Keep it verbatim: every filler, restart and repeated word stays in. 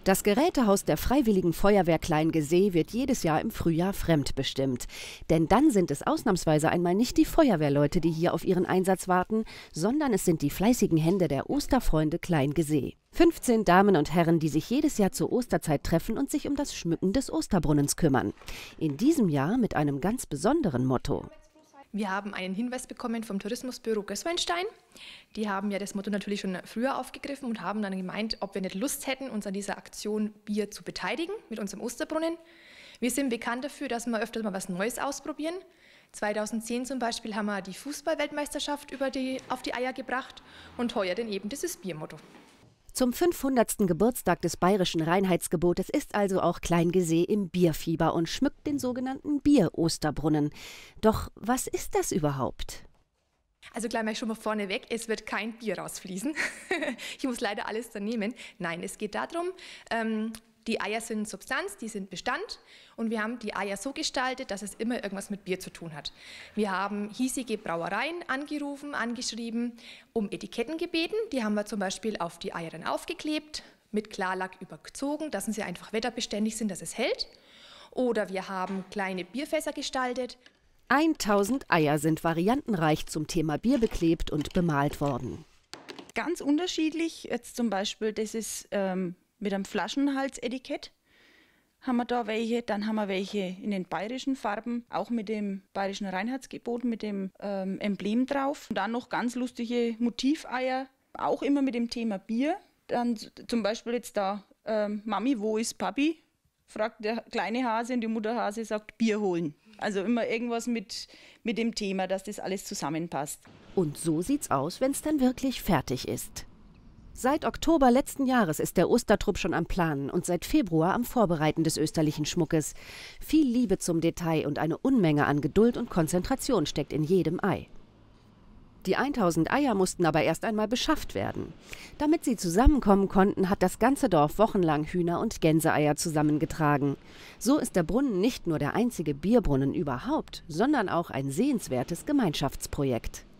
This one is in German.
Das Gerätehaus der Freiwilligen Feuerwehr Kleingesee wird jedes Jahr im Frühjahr fremdbestimmt. Denn dann sind es ausnahmsweise einmal nicht die Feuerwehrleute, die hier auf ihren Einsatz warten, sondern es sind die fleißigen Hände der Osterfreunde Kleingesee. fünfzehn Damen und Herren, die sich jedes Jahr zur Osterzeit treffen und sich um das Schmücken des Osterbrunnens kümmern. In diesem Jahr mit einem ganz besonderen Motto. Wir haben einen Hinweis bekommen vom Tourismusbüro Gößweinstein. Die haben ja das Motto natürlich schon früher aufgegriffen und haben dann gemeint, ob wir nicht Lust hätten, uns an dieser Aktion Bier zu beteiligen mit unserem Osterbrunnen. Wir sind bekannt dafür, dass wir öfters mal was Neues ausprobieren. zweitausendzehn zum Beispiel haben wir die Fußball-Weltmeisterschaft über die, auf die Eier gebracht und heuer denn eben dieses Biermotto. Zum fünfhundertsten Geburtstag des bayerischen Reinheitsgebotes ist also auch Kleingesee im Bierfieber und schmückt den sogenannten Bier-Osterbrunnen. Doch was ist das überhaupt? Also gleich mal schon mal vorneweg, es wird kein Bier rausfließen. Ich muss leider alles da nehmen. Nein, es geht darum, ähm, die Eier sind Substanz, die sind Bestand und wir haben die Eier so gestaltet, dass es immer irgendwas mit Bier zu tun hat. Wir haben hiesige Brauereien angerufen, angeschrieben, um Etiketten gebeten. Die haben wir zum Beispiel auf die Eier dann aufgeklebt, mit Klarlack überzogen, dass sie einfach wetterbeständig sind, dass es hält. Oder wir haben kleine Bierfässer gestaltet. tausend Eier sind variantenreich zum Thema Bier beklebt und bemalt worden. Ganz unterschiedlich, jetzt zum Beispiel, das ist ähm mit einem Flaschenhalsetikett haben wir da welche, dann haben wir welche in den bayerischen Farben, auch mit dem bayerischen Reinheitsgebot, mit dem ähm, Emblem drauf. Und dann noch ganz lustige Motiveier, auch immer mit dem Thema Bier. Dann zum Beispiel jetzt da, ähm, Mami, wo ist Papi? Fragt der kleine Hase und die Mutterhase sagt, Bier holen. Also immer irgendwas mit, mit dem Thema, dass das alles zusammenpasst. Und so sieht's aus, wenn es dann wirklich fertig ist. Seit Oktober letzten Jahres ist der Ostertrupp schon am Planen und seit Februar am Vorbereiten des österlichen Schmuckes. Viel Liebe zum Detail und eine Unmenge an Geduld und Konzentration steckt in jedem Ei. Die tausend Eier mussten aber erst einmal beschafft werden. Damit sie zusammenkommen konnten, hat das ganze Dorf wochenlang Hühner- und Gänseeier zusammengetragen. So ist der Brunnen nicht nur der einzige Bierbrunnen überhaupt, sondern auch ein sehenswertes Gemeinschaftsprojekt.